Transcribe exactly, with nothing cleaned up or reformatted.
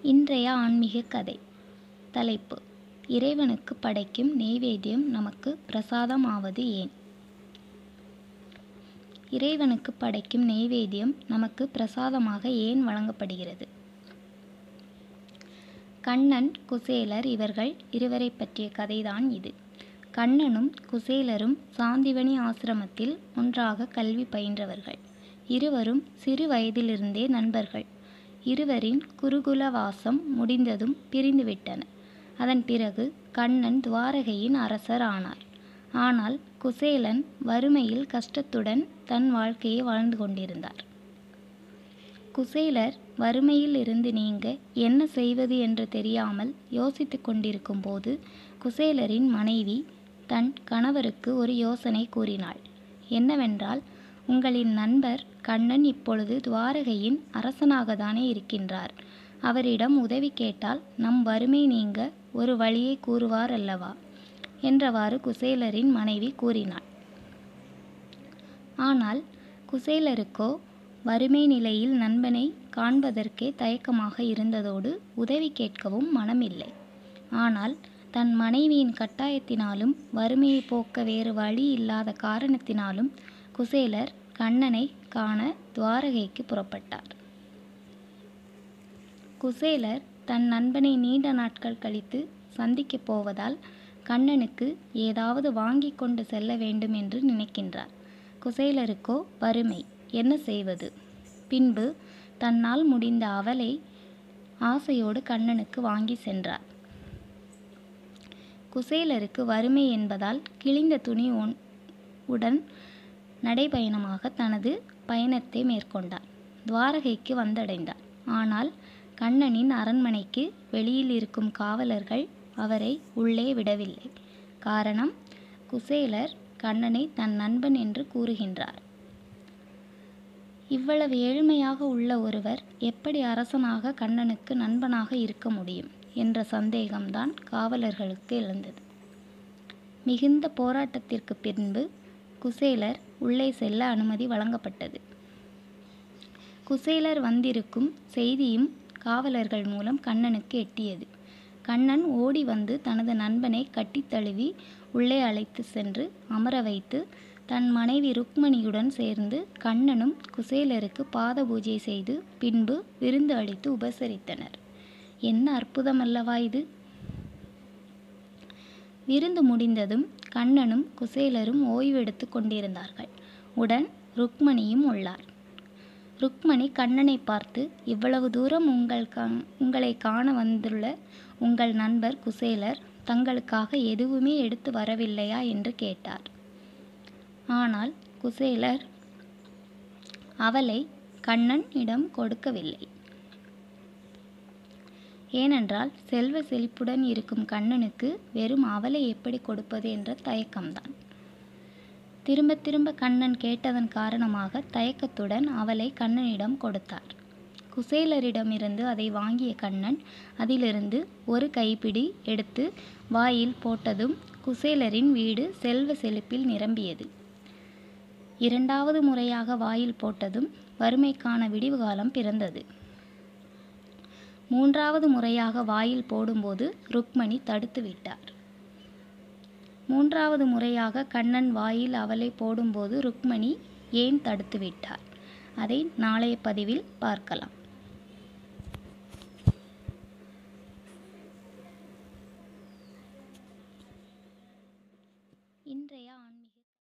இன்றைய ஆன்மீக கதை. தலைப்பு: இறைவனுக்கு படைக்கும் நெய்வேத்தியம் நமக்கு பிரசாதம் ஆவது ஏன்? இறைவனுக்கு படைக்கும் நெய்வேத்தியம் நமக்கு பிரசாதமாக ஏன் வழங்கப்படுகிறது? கண்ணன், குசேலர் இவர்கள் இருவரை பற்றிய கதைதான் இது. கண்ணனும் குசேலரும் சாந்திவனி ஆசிரமத்தில் ஒன்றாக கல்வி பயின்றவர்கள். இருவரும் சிறு வயதிலிருந்தே நண்பர்கள். இருவரின் குருகுல வாசம் முடிந்ததும் பிரிந்துவிட்டனர். அதன் பிறகு கண்ணன் துவாரகையின் அரசர் ஆனார். ஆனால் குசேலன் வறுமையில் கஷ்டத்துடன் தன் வாழ்க்கையை வாழ்ந்து கொண்டிருந்தார். குசேலர் வறுமையில் இருந்து நீங்க என்ன செய்வது என்று தெரியாமல் யோசித்து கொண்டிருக்கும் போது குசேலரின் மனைவி தன் கணவருக்கு ஒரு யோசனை கூறினாள். என்னவென்றால், உங்களின் நண்பர் கண்ணன் இப்பொழுது துவாரகையின் அரசனாகத்தானே இருக்கின்றார். அவரிடம் உதவி கேட்டால் நம் வறுமை நீங்க ஒரு வழியை கூறுவார் அல்லவா என்றவாறு குசேலரின் மனைவி கூறினாள். ஆனால் குசேலருக்கோ வறுமை நிலையில் நண்பனை காண்பதற்கே தயக்கமாக இருந்ததோடு உதவி கேட்கவும் மனமில்லை. ஆனால் தன் மனைவியின் கட்டாயத்தினாலும் வறுமையை போக்க வேறு வழி இல்லாத காரணத்தினாலும் குசேலர் கண்ணனை காண துவாரகைக்கு புறப்பட்டார். குசேலர் தன் நண்பனை நீண்ட நாட்கள் கழித்து சந்திக்கப் போவதால் கண்ணனுக்கு ஏதாவது வாங்கி கொண்டு செல்ல வேண்டும் என்று நினைக்கின்றார். குசேலருக்கோ வறுமை, என்ன செய்வது? பின்பு தன்னால் முடிந்த அவலை ஆசையோடு கண்ணனுக்கு வாங்கி சென்றார். குசேலருக்கு வறுமை என்பதால் கிழிந்த துணி உடன் நடைபயணமாக தனது பயணத்தை மேற்கொண்டார். துவாரகைக்கு வந்தடைந்தார். ஆனால் கண்ணனின் அரண்மனைக்கு வெளியில் இருக்கும் காவலர்கள் அவரை உள்ளே விடவில்லை. காரணம், குசேலர் கண்ணனை தன் நண்பன் என்று கூறுகின்றார். இவ்வளவு ஏழ்மையாக உள்ள ஒருவர் எப்படி அரசனாக கண்ணனுக்கு நண்பனாக இருக்க முடியும் என்ற சந்தேகம்தான் காவலர்களுக்கு எழுந்தது. மிகுந்த போராட்டத்திற்கு பின்பு குசேலர் உள்ளே செல்ல அனுமதி வழங்கப்பட்டது. குசேலர் வந்திருக்கும் செய்தியும் காவலர்கள் மூலம் கண்ணனுக்கு எட்டியது. கண்ணன் ஓடி வந்து தனது நண்பனை கட்டித் தழுவி உள்ளே அழைத்து சென்று அமர வைத்து தன் மனைவி ருக்மணியுடன் சேர்ந்து கண்ணனும் குசேலருக்கு பாத பூஜை செய்து பின்பு விருந்து அளித்து உபசரித்தனர். என்ன அற்புதமல்லவா இது! விருந்து முடிந்ததும் கண்ணனும் குசேலரும் ஓய்வெடுத்து கொண்டிருந்தார்கள். உடன் ருக்மணியும் உள்ளார். ருக்மணி கண்ணனை பார்த்து, இவ்வளவு தூரம் உங்கள் உங்களை காண வந்துள்ள உங்கள் நண்பர் குசேலர் தங்களுக்காக எதுவுமே எடுத்து வரவில்லையா என்று கேட்டார். ஆனால் குசேலர் அவளை கண்ணன் இடம் கொடுக்கவில்லை. ஏனென்றால் செல்வ செழிப்புடன் இருக்கும் கண்ணனுக்கு வெறும் அவளை எப்படி கொடுப்பது என்ற தயக்கம்தான். திரும்ப திரும்ப கண்ணன் கேட்டதன் காரணமாக தயக்கத்துடன் அவளை கண்ணனிடம் கொடுத்தார். குசேலரிடமிருந்து அதை வாங்கிய கண்ணன் அதிலிருந்து ஒரு கைப்பிடி எடுத்து வாயில் போட்டதும் குசேலரின் வீடு செல்வ செழிப்பில் நிரம்பியது. இரண்டாவது முறையாக வாயில் போட்டதும் வறுமைக்கான விடிவு காலம் பிறந்தது. மூன்றாவது முறையாக வாயில் போடும்போது ருக்மணி தடுத்து விட்டார். மூன்றாவது முறையாக கண்ணன் வாயில் அவளை போடும்போது ருக்மணி ஏன் தடுத்து விட்டார்? அதை நாளைய பதிவில் பார்க்கலாம். இன்றைய